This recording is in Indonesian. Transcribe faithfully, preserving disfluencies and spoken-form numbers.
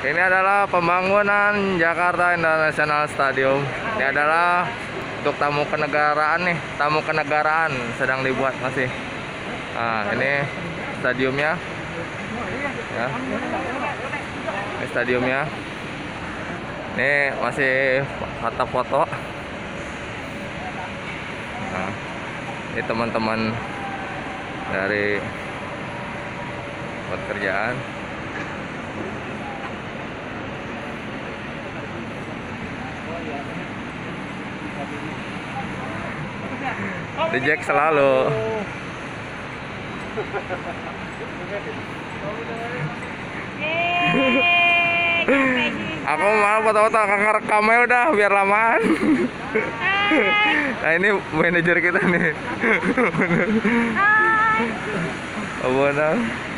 Ini adalah pembangunan Jakarta International Stadium. Ini adalah untuk tamu kenegaraan nih, tamu kenegaraan sedang dibuat masih. Nah, ini stadiumnya. Ya. Ini stadiumnya. Ini masih foto foto. Nah, ini teman-teman dari pekerjaan. The Jack selalu. Aku mau foto-foto, akan ngerekamnya udah biar lamaan. Nah ini manajer kita nih. Hai.